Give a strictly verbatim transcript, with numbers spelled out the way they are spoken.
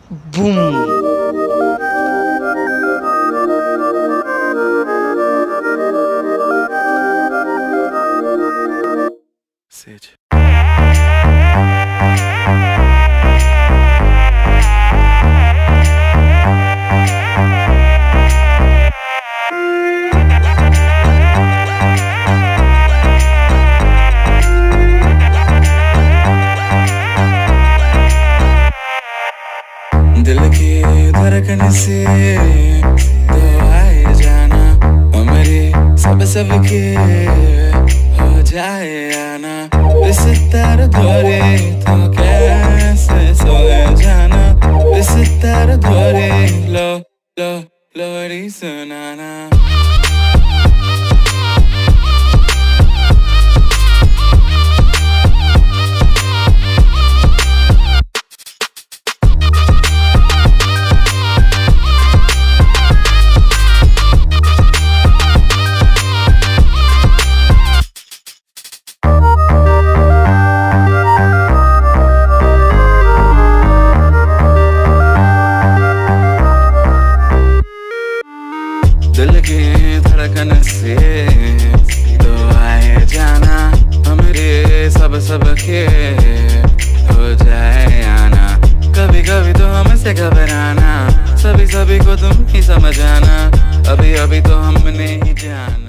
Boom. Sage. दिल की धड़कन से तो आए जाना, हमारे सब सब के हो जाए आना। इस तरह धोरे तो कैसे सोए जाना, इस तरह धोरे लो लो लोरी सुनाना। दिल की धड़कन से तो आए जाना, हमरे सब सब के हो जाए आना। कभी कभी तो हमसे घबराना, सभी सभी को तुम ही समझ आना। अभी अभी तो हमने ही जाना।